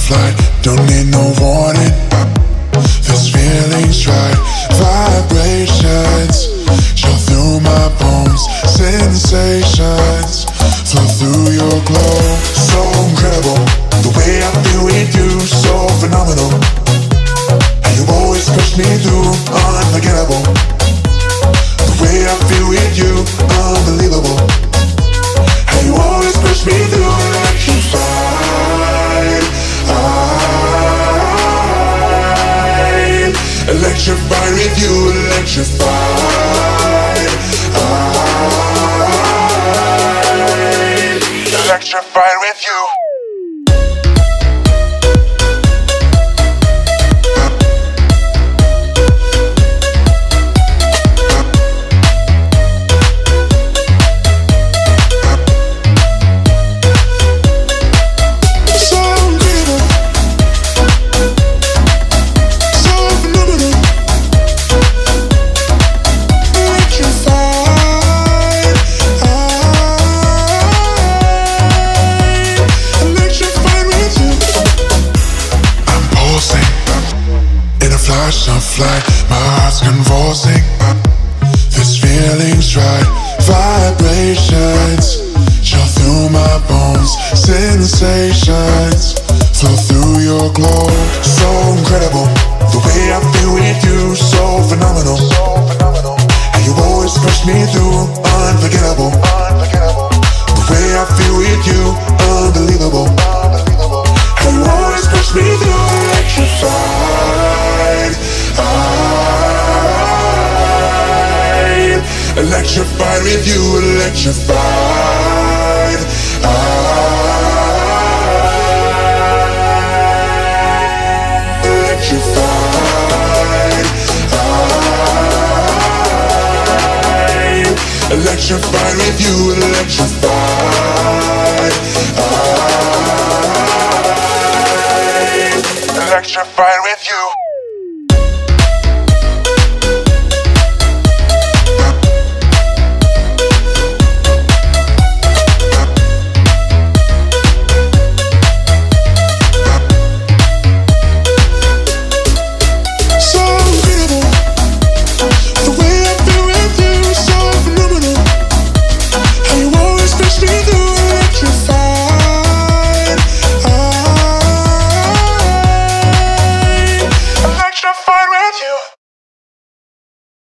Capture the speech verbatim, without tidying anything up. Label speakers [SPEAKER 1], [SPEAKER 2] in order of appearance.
[SPEAKER 1] flight, don't need no warning. This feeling's right, vibrations chill through my bones, sensations flow through your glow. So incredible, the way I feel with you, so phenomenal. And you always push me through, unforgettable. The way I feel with you, unbelievable. And you always push me through, electrified. I'm electrified with you, electrified. I'm electrified with you. Of flight, my heart's convulsing. This feeling's right, vibrations chill through my bones, sensations flow through your glow. So incredible, the way I feel with you, so phenomenal. And you always push me through, unforgettable. The way I feel with you, unbelievable. And you always push me through, electrified. I'm electrified with you, electrified. I'm electrified. I'm electrified with you, electrified. I'm electrified with you.